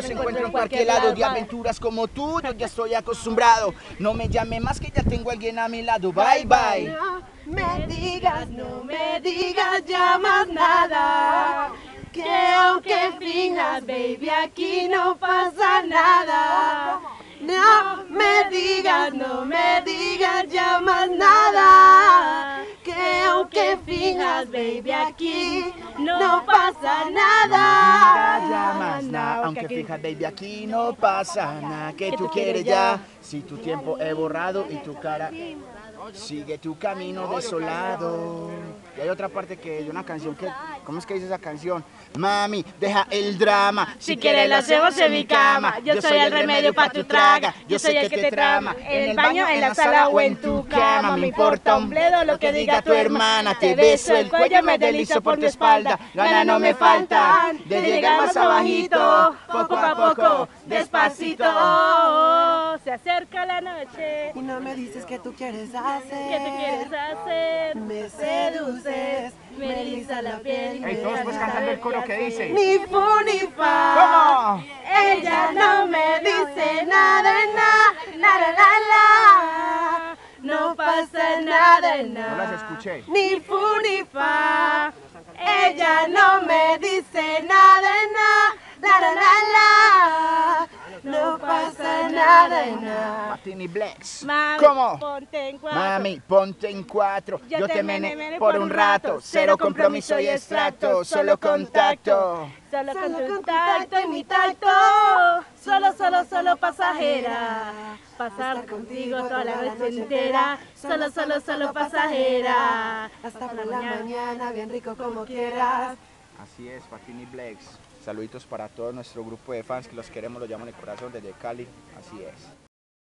los encuentro en cualquier lado. De aventuras como tú, yo ya estoy acostumbrado. No me llame más que ya tengo a alguien a mi lado. Bye, bye. No me digas ya más nada. Que aunque finjas, baby, aquí no pasa nada. No me digas ya más nada. Que aunque finjas, baby, aquí no pasa nada. Ya más nada, aunque fijas, baby, aquí no pasa nada. Que tú quieres ya, si tu tiempo he borrado y tu cara sigue tu camino desolado. Y hay otra parte de una canción que, ¿cómo es que dice esa canción? Mami, deja el drama, si quieres lo hacemos en mi cama. Yo soy el remedio para tu traga. Yo soy el que te trama. En el baño, en la sala o en tu cama. Me importa un bledo lo que diga tu hermana. Te beso el cuello, me deslizo por tu espalda. Ganas no me faltan de llegar más abajito. Poco a poco, despacito. Se acerca la noche. Y no me dices qué tú quieres hacer. ¿Qué tú quieres hacer? Me seduces, me eriza la piel. Ey, todos pues cantando el coro que dice. Ni fu ni fa. ¿Cómo? Ella no me dice nada, nada, nada. No pasa nada, No las nada. escuché. Ni fu ni fa. Ella no me dice nada, nada, nada. No pasa nada, nada. Patini Blacks. Mami, ¿Cómo? ponte en cuatro. Mami, ponte en cuatro. Yo Yo te te mené mené por un rato. Cero compromiso y extracto. Solo contacto. Solo con tu tacto y mi tacto. Solo pasajera. Pasar contigo toda la noche entera. Solo pasajera. Hasta por la mañana, bien rico como quieras. Así es, Patini Blacks. Saluditos para todo nuestro grupo de fans que los queremos, los llamo en el corazón desde Cali. Así es.